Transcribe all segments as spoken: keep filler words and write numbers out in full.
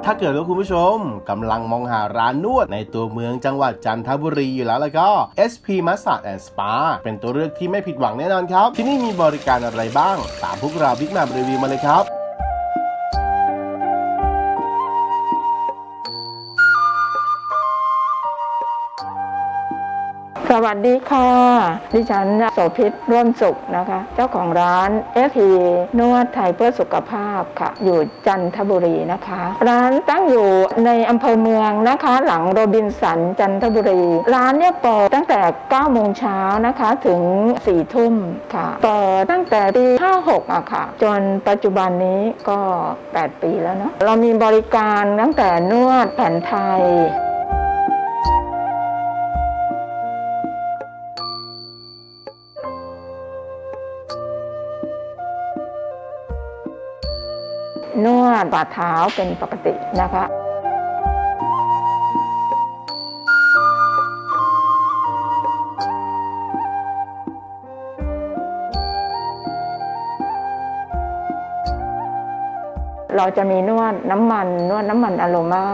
ถ้าเกิดว่าคุณผู้ชมกำลังมองหาร้านนวดในตัวเมืองจังหวัดจันทบุรีอยู่แล้วแล้วก็ เอส พี Massage and Spa เป็นตัวเลือกที่ไม่ผิดหวังแน่นอนครับที่นี่มีบริการอะไรบ้างตามพวกเรา Big Map รีวิวมาเลยครับสวัสดีค่ะดิฉันโสภิตร่วมสุขนะคะเจ้าของร้าน เอส พี นวดไทยเพื่อสุขภาพค่ะอยู่จันทบุรีนะคะร้านตั้งอยู่ในอำเภอเมืองนะคะหลังโรบินสันจันทบุรีร้านเนี่ยเปิดตั้งแต่เก้าโมงเช้านะคะถึงสี่ทุ่มค่ะเปิดตั้งแต่ปีห้าหกอะค่ะจนปัจจุบันนี้ก็แปดปีแล้วเนาะเรามีบริการตั้งแต่นวดแผนไทยนวดฝ่าเท้าเป็นปกตินะคะเราจะมีนวดน้ำมันนวดน้ำมันอะโรมา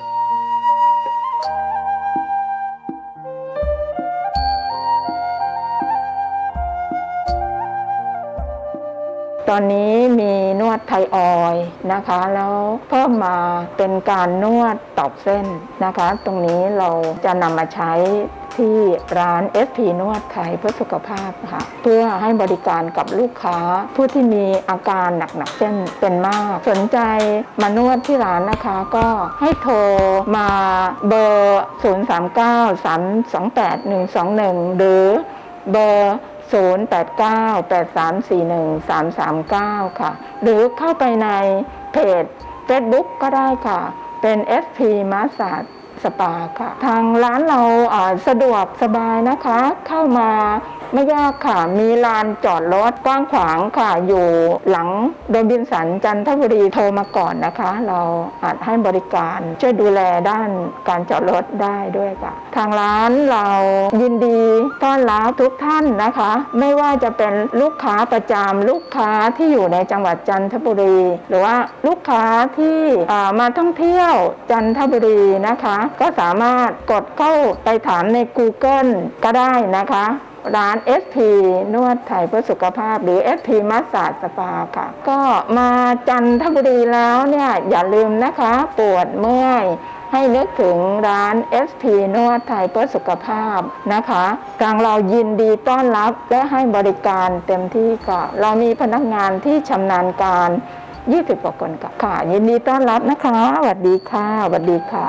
ตอนนี้มีนวดไทยออยล์นะคะแล้วเพิ่มมาเป็นการนวดตอกเส้นนะคะตรงนี้เราจะนำมาใช้ที่ร้าน เอส พี นวดไทยเพื่อสุขภาพค่ะเพื่อให้บริการกับลูกค้าผู้ที่มีอาการหนักๆเช่นเป็นมากสนใจมานวดที่ร้านนะคะก็ให้โทรมาเบอร์ ศูนย์ สาม เก้า สาม สอง แปด หนึ่ง สอง หนึ่ง หรือเบอร์ศูนย์ แปด เก้า แปด สาม สี่ หนึ่ง สาม สาม เก้า ค่ะหรือเข้าไปในเพจ Facebook ก็ได้ค่ะเป็น เอส พี Massage Spa ค่ะทางร้านเราสะดวกสบายนะคะเข้ามาไม่ยากค่ะมีลานจอดรถกว้างขวางค่ะอยู่หลังโรบินสันจันทบุรีโทรมาก่อนนะคะเราอาจให้บริการช่วยดูแลด้านการจอดรถได้ด้วยค่ะทางร้านเรายินดีต้อนรับทุกท่านนะคะไม่ว่าจะเป็นลูกค้าประจำลูกค้าที่อยู่ในจังหวัดจันทบุรีหรือว่าลูกค้าที่มาท่องเที่ยวจันทบุรีนะคะก็สามารถกดเข้าไปถามใน Google ก็ได้นะคะร้าน เอส พี นวดไทยเพื่อสุขภาพหรือ เอส พี Massage Spa ค่ะก็มาจันทบุรีแล้วเนี่ยอย่าลืมนะคะปวดเมื่อยให้นึกถึงร้าน เอส พี นวดไทยเพื่อสุขภาพนะคะทางเรายินดีต้อนรับและให้บริการเต็มที่ค่ะเรามีพนักงานที่ชำนาญการยี่สิบกว่าคนค่ะยินดีต้อนรับนะคะสวัสดีค่ะสวัสดีค่ะ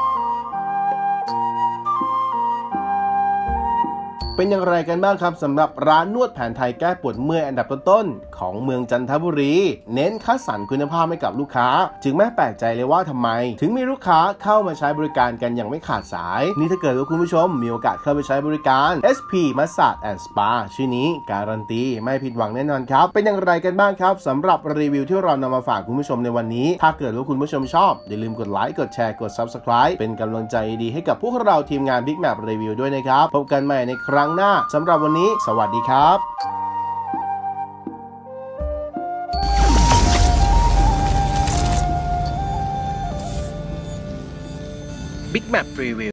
เป็นอย่างไรกันบ้างครับสำหรับร้านนวดแผนไทยแก้ปวดเมื่อยอันดับต้นๆของเมืองจันทบุรีเน้นคัดสรรคุณภาพให้กับลูกค้าจึงไม่แปลกใจเลยว่าทำไมถึงมีลูกค้าเข้ามาใช้บริการกันอย่างไม่ขาดสายนี่ถ้าเกิดว่าคุณผู้ชมมีโอกาสเข้าไปใช้บริการ เอส พี Massage and Spa ชื่อนี้การันตีไม่ผิดหวังแน่นอนครับเป็นอย่างไรกันบ้างครับสำหรับรีวิวที่เรานำมาฝากคุณผู้ชมในวันนี้ถ้าเกิดว่าคุณผู้ชมชอบอย่าลืมกดไลค์กดแชร์กด ซับสไครบ์ เป็นกำลังใจดีให้กับพวกเราทีมงาน Big Map รีวิวด้วยนะครับพบกันใหม่ในครั้งหน้าสำหรับวันนี้สวัสดีครับ Big Map Review